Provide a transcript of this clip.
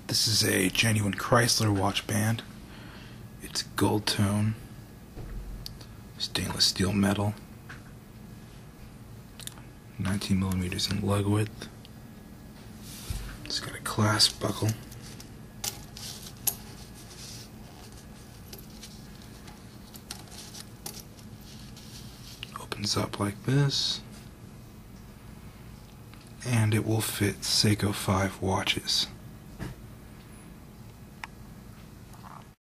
This is a genuine Chrysler watch band. It's gold tone, stainless steel metal, 19 millimeters in lug width. It's got a clasp buckle. Opens up like this, and it will fit Seiko 5 watches.